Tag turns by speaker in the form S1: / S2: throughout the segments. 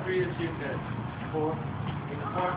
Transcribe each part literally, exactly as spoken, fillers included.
S1: three that you said. Four. Four.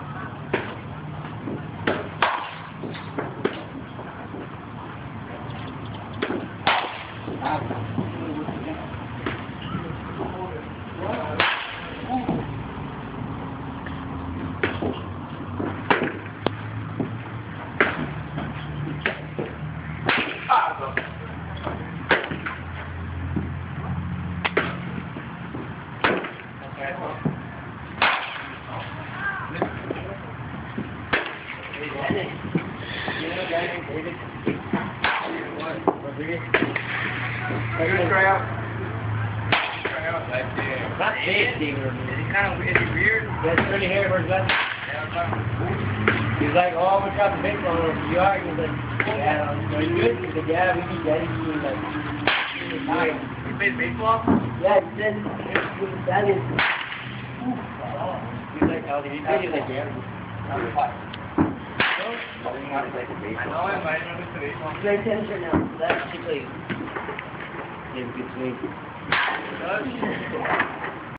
S2: Not tasty, is it kind of is it weird?
S3: That's pretty hair, where's that? He's like, oh, we got the big one. You are? He's like, yeah, are you good? He's like, yeah, we need that. He's like,
S2: You played baseball?
S3: yeah, he said, that is. He's like, oh, did he say? He's like, yeah.
S2: I know I might know this baseball.
S3: Pay attention now. That's actually in between.